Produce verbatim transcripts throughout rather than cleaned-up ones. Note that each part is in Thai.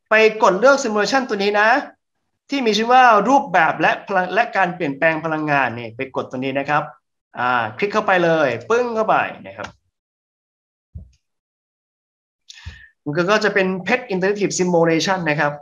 ไปกดเลือก simulation ตัวนี้นะที่มีชื่อว่ารูปแบบและพลังและการเปลี่ยนแปลงพลังงานนี่ไปกดตัวนี้นะครับอ่าคลิกเข้าไปเลยปึ้งเข้าไปนะครับมันก็จะเป็น Pet Interactive Simulation นะครับ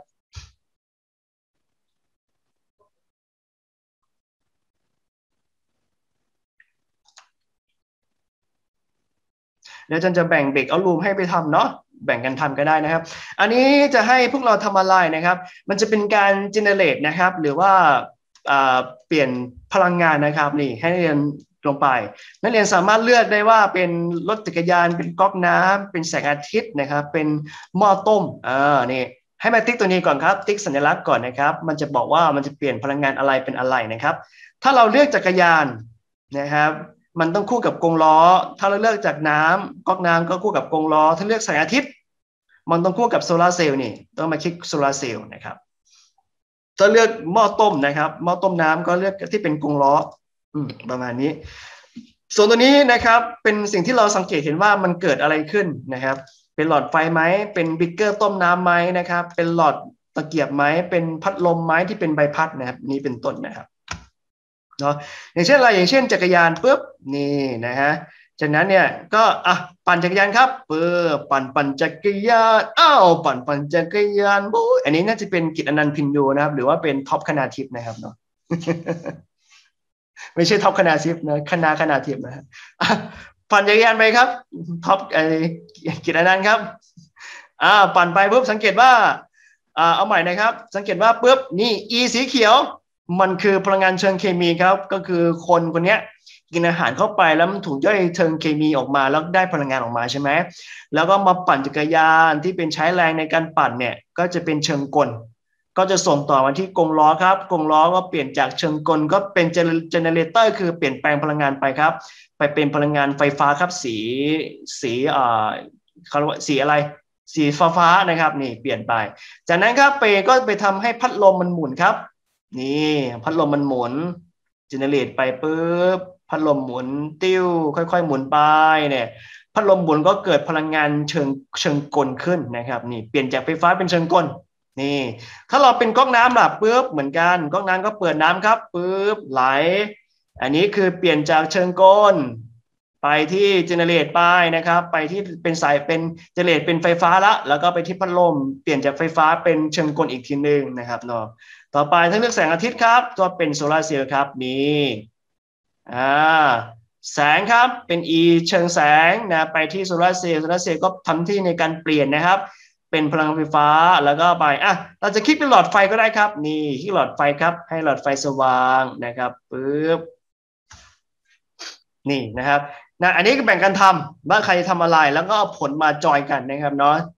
เดี๋ยวจันจะแบ่งเด็กเอารูมให้ไปทำเนาะแบ่งกันทำก็ได้นะครับอันนี้จะให้พวกเราทำอะไรนะครับมันจะเป็นการ generate นะครับหรือว่าเปลี่ยนพลังงานนะครับนี่ให้เรียนลงไปนักเรียนสามารถเลือกได้ว่าเป็นรถจักรยานเป็นก๊อกน้ำเป็นแสงอาทิตย์นะครับเป็นหม้อต้มอ่านี่ให้มาติ๊กตัวนี้ก่อนครับติ๊กสัญลักษณ์ก่อนนะครับมันจะบอกว่ามันจะเปลี่ยนพลังงานอะไรเป็นอะไรนะครับถ้าเราเลือกจักรยานนะครับมันต้องคู่กับกงล้อถ้าเราเลือกจากน้ำก๊อกน้ำก็คู่กับกงล้อถ้าเลือกแสงอาทิตย์มันต้องคู่กับโซลาร์เซลล์นี่ต้องมาคลิกโซลาร์เซลล์นะครับถ้าเลือกหม้อต้มนะครับหม้อต้มน้ำก็เลือกที่เป็นกงล้อประมาณนี้ส่วนตัวนี้นะครับเป็นสิ่งที่เราสังเกตเห็นว่ามันเกิดอะไรขึ้นนะครับเป็นหลอดไฟไหมเป็นบิ๊กเกอร์ต้มน้ำไหมนะครับเป็นหลอดตะเกียบไหมเป็นพัดลมไหมที่เป็นใบพัดนะครับนี่เป็นต้นนะครับเนาะอย่างเช่นอะไรอย่างเช่นจักรยานปุ๊บนี่นะฮะจากนั้นเนี่ยก็อ่ะปั่นจักรยานครับเปิดปั่นปั่นจักรยานอ้าวปั่นปั่นจักรยานบู๊อันนี้น่าจะเป็นกิตติอนันต์พินโยนะครับหรือว่าเป็นท็อปคณาทิพย์นะครับเนาะ ไม่ใช่ท็อปคณาทิพย์นะคณาคณาทิพย์นะปั่นจักรยานไปครับท็อปไอ้กิตติอนันต์ครับอ่าปั่นไปปุ๊บสังเกตว่าอ่าเอาใหม่นะครับสังเกตว่าปุ๊บนี่ E สีเขียวมันคือพลังงานเชิงเคมีครับก็คือคนคนนี้กินอาหารเข้าไปแล้วมันถูกย่อยเชิงเคมีออกมาแล้วได้พลังงานออกมาใช่ไหมแล้วก็มาปั่นจักรยานที่เป็นใช้แรงในการปั่นเนี่ยก็จะเป็นเชิงกลก็จะส่งต่อมาที่กงล้อครับกงล้อก็เปลี่ยนจากเชิงกลก็เป็นเจเนเรเตอร์คือเปลี่ยนแปลงพลังงานไปครับไปเป็นพลังงานไฟฟ้าครับสีสีเอ่อเขาเรียกว่าสีอะไรสีฟ้าฟ้านะครับนี่เปลี่ยนไปจากนั้นครับไปก็ไปทำให้พัดลมมันหมุนครับนี่พัดลมมันหมุนเจเนเรตไปปุ๊บพัดลมหมุนติ้วค่อยๆหมุนไปเนี่ยพัดลมหมุนก็เกิดพลังงานเชิงเชิงกลขึ้นนะครับนี่เปลี่ยนจากไฟฟ้าเป็นเชิงกลนี่ถ้าเราเป็นก๊อกน้ำล่ะปุ๊บเหมือนกันก๊อกน้ำก็เปิดน้ำครับปุ๊บไหลอันนี้คือเปลี่ยนจากเชิงกลไปที่เจเนเรตไปนะครับไปที่เป็นสายเป็นเจเนเรตเป็นไฟฟ้าละแล้วก็ไปที่พัดลมเปลี่ยนจากไฟฟ้าเป็นเชิงกลอีกทีนึงนะครับเนาะต่อไปถ้าเลือกแสงอาทิตย์ครับก็เป็นโซลาร์เซลล์ครับนี่อ่าแสงครับเป็น E เชิงแสงนะไปที่โซลาร์เซลล์โซลาร์เซลล์ก็ทำที่ในการเปลี่ยนนะครับเป็นพลังไฟฟ้าแล้วก็ไปอ่ะเราจะคลิกเป็นหลอดไฟก็ได้ครับนี่คลิกหลอดไฟครับให้หลอดไฟสว่างนะครับปึ๊บนี่นะครับนะอันนี้ก็แบ่งกันทำว่าใครทำอะไรแล้วก็เอาผลมาจอยกันนะครับเนาะ